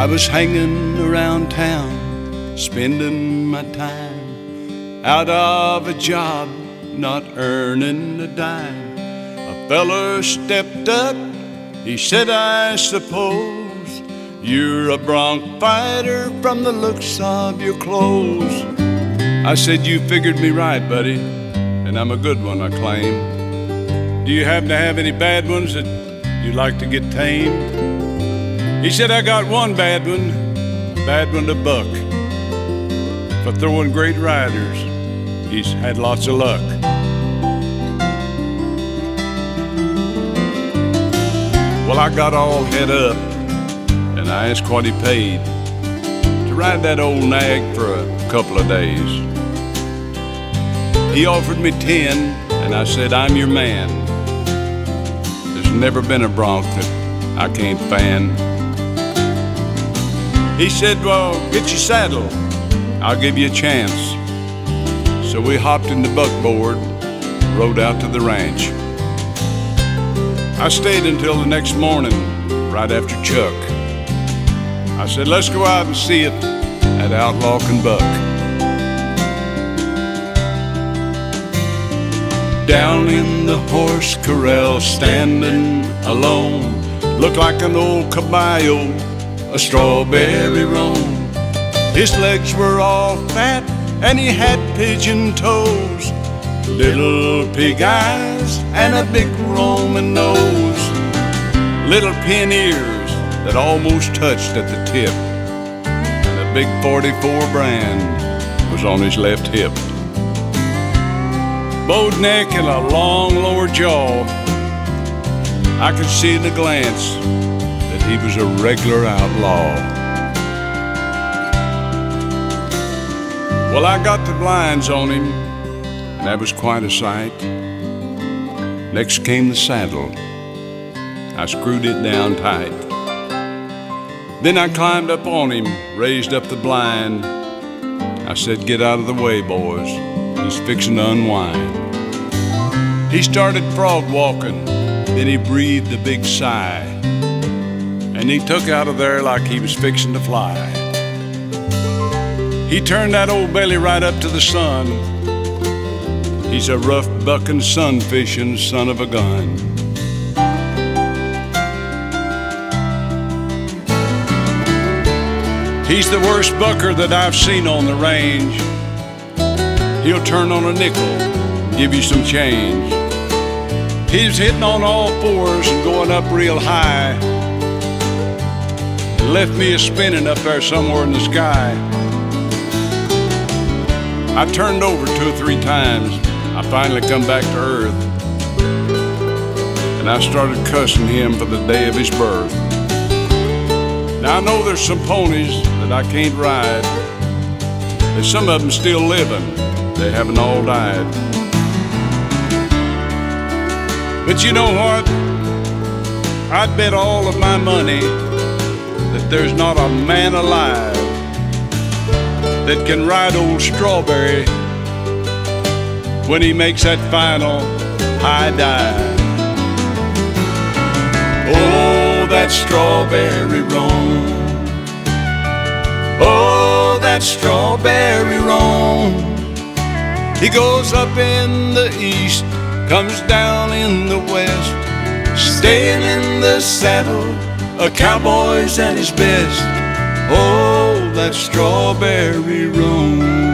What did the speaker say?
I was hanging around town, spending my time, out of a job, not earning a dime. A fella stepped up, he said, I suppose you're a bronc fighter from the looks of your clothes. I said, you figured me right, buddy, and I'm a good one, I claim. Do you happen to have any bad ones that you'd like to get tamed? He said, I got one bad one to buck. For throwing great riders, he's had lots of luck. Well, I got all head up, and I asked what he paid to ride that old nag for a couple of days. He offered me 10, and I said, I'm your man. There's never been a bronc that I can't fan. He said, well, get your saddle, I'll give you a chance. So we hopped in the buckboard, rode out to the ranch. I stayed until the next morning, right after Chuck. I said, let's go out and see it at Outlaw and Buck. Down in the horse corral, standing alone, looked like an old caballo, a strawberry roan. His legs were all fat and he had pigeon toes, little pig eyes and a big Roman nose, little pin ears that almost touched at the tip, and a big 44 brand was on his left hip. Bowed neck and a long lower jaw, I could see in a glance he was a regular outlaw. Well, I got the blinds on him, and that was quite a sight. Next came the saddle. I screwed it down tight. Then I climbed up on him, raised up the blind. I said, get out of the way, boys. He's fixing to unwind. He started frog walking, then he breathed a big sigh, and he took out of there like he was fixing to fly. He turned that old belly right up to the sun. He's a rough bucking, sun-fishing son of a gun. He's the worst bucker that I've seen on the range. He'll turn on a nickel, give you some change. He's hitting on all fours and going up real high, left me a spinning up there somewhere in the sky. I turned over 2 or 3 times. I finally come back to earth, and I started cussing him for the day of his birth. Now I know there's some ponies that I can't ride. There's some of them still living. They haven't all died. But you know what? I'd bet all of my money that there's not a man alive that can ride old Strawberry when he makes that final high dive. Oh, that Strawberry Roan. Oh, that Strawberry Roan. He goes up in the east, comes down in the west, staying in the saddle, a cowboy's at his best. Oh, that Strawberry Roan.